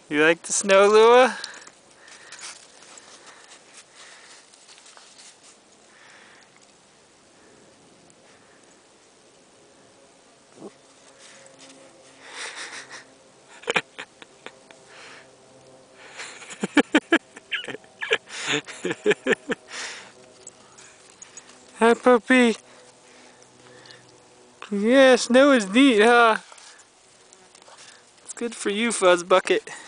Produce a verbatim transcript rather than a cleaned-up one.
You like the snow, Lua? Hi, puppy. Yeah, snow is neat, huh? It's good for you, Fuzz Bucket.